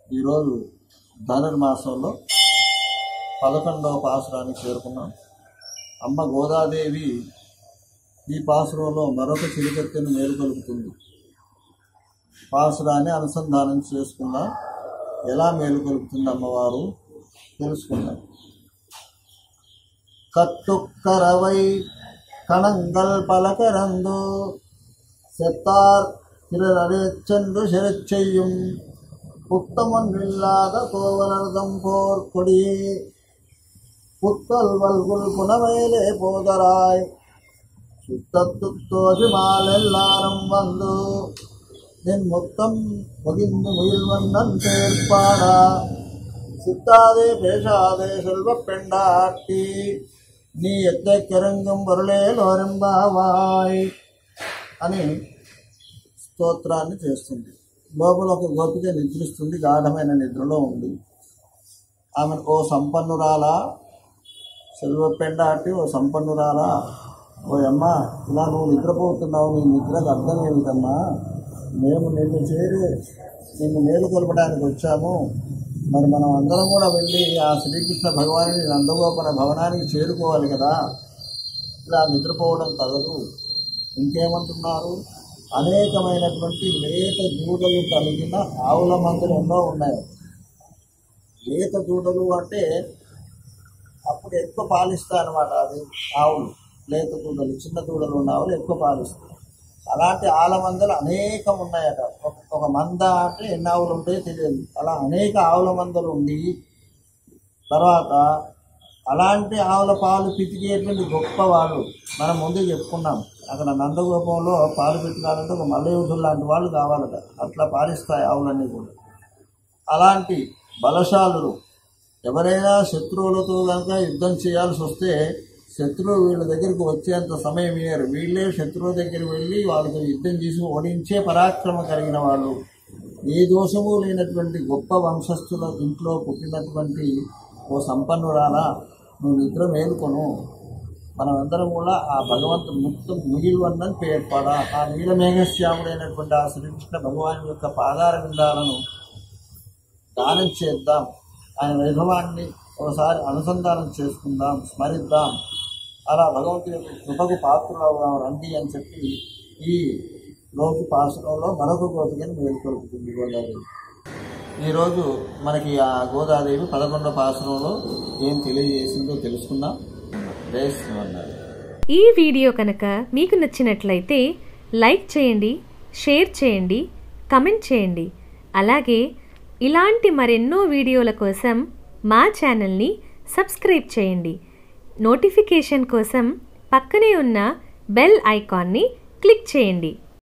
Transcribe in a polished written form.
ఈరోజు ధనుర్మాసంలో 11వ పాసురానికి చేరుకున్నాం. అమ్మ గోదాదేవి ఈ పాసురంలో మరొక చిరుకత్తెను మేలుకొలుపుతుంది. పాసురాన్ని అనుసంధానం చేసుకుందాం. ఎలా మేలుకొలుపుతుంది అమ్మవారు తెలుసుకుందాం. கத்துக்கரவை கணங்கள் பல கறந்து செத்தார் பிறரே சென்று சிறச் செய்யும் புத்தமொன்றில்லாத கோவலர்தம் போர் கொடியே புத்தல் வல்குல் புனமேலே போதராய் சுத்தத்துத்தோஜி மாலெல்லாரும் வந்து நின் முத்தம் முகிந்து முயல்வண்ணன் தேர்ப்பாடா சித்தாதே பேசாதே செல்வ பெண்டாட்டி నీ ఎత్తెక్కెరంగం వరులేలోరెంబావాయ్ అని స్తోత్రాన్ని చేస్తుంది. లోపల ఒక గోపిక నిద్రిస్తుంది, గాఢమైన నిద్రలో ఉంది. ఆమె ఓ సంపన్నురాలా, సెల్వపెండాటి ఓ సంపన్నురాలా, ఓ అమ్మ ఇలా నువ్వు నిద్రపోతున్నావు, నీ నిద్రకు అర్థం ఏమిటమ్మా? మేము నిన్ను మేలుకొల్పడానికి వచ్చాము. మరి మనం అందరం కూడా వెళ్ళి ఆ శ్రీకృష్ణ భగవానుని నందగోపన భవనానికి చేరుకోవాలి కదా, ఇలా నిద్రపోవడం తగదు. ఇంకేమంటున్నారు? అనేకమైనటువంటి లేత దూడలు కలిగిన ఆవుల మందులు ఎన్నో ఉన్నాయి. లేత దూడలు అంటే అప్పుడు ఎక్కువ పాలిస్తాయి అన్నమాట. అది ఆవులు, లేత దూడలు, చిన్న దూడలు ఉన్న ఆవులు ఎక్కువ పాలిస్తాయి. అలాంటి ఆవుల మందలు అనేకం ఉన్నాయట. ఒక మంద అంటే ఎన్ని ఆవులు ఉంటాయో తెలియదు. అలా అనేక ఆవుల మందలు ఉండి, తర్వాత అలాంటి ఆవుల పాలు పితికేటువంటి గొప్పవాళ్ళు మనం ముందే చెప్పుకున్నాం. అక్కడ నందగోపంలో పాలు పెట్టుకోవాలంటే ఒక మల్లయుద్ధులు లాంటి వాళ్ళు కావాలట. అట్లా పాలిస్తాయి ఆవులన్నీ కూడా. అలాంటి బలశాలులు ఎవరైనా శత్రువులతో కనుక యుద్ధం చేయాల్సి వస్తే శత్రువు వీళ్ళ దగ్గరికి వచ్చేంత సమయం ఇయ్యరు. వీళ్ళే శత్రువు దగ్గరికి వెళ్ళి వాళ్ళతో యుద్ధం చేసి ఓడించే పరాక్రమం కలిగిన వాళ్ళు. ఏ దోషము లేనటువంటి గొప్ప వంశస్థుల ఇంట్లో పుట్టినటువంటి ఓ సంపన్నురాలా, నువ్వు నిద్ర మేలుకొను. మనమందరం కూడా ఆ భగవంతుడు ముక్తం మిగిలివన్నని పేర్పడ ఆ నీలమేఘశ్యాముడైనటువంటి ఆ శ్రీకృష్ణ భగవాన్ యొక్క పాదార విందాలను దానం చేద్దాం. ఆయన వైభవాన్ని ఒకసారి అనుసంధానం చేసుకుందాం, స్మరిద్దాం. అలా భగవంతుని యొక్క కృపకు పాత్రలవుదాం రండి అని చెప్పి ఈ రోజు పాసురంలో మరొక గోపికను మేలుకొలుపుతుంది గోదాదేవి. ఈరోజు మనకి ఆ గోదాదేవి 11వ పాసురంలో ఏం తెలియజేసిందో తెలుసుకుందాం. ఈ వీడియో కనుక మీకు నచ్చినట్లయితే లైక్ చేయండి, షేర్ చేయండి, కమెంట్ చేయండి. అలాగే ఇలాంటి మరెన్నో వీడియోల కోసం మా ఛానల్ని సబ్స్క్రైబ్ చేయండి. నోటిఫికేషన్ కోసం పక్కనే ఉన్న బెల్ ఐకాన్ని క్లిక్ చేయండి.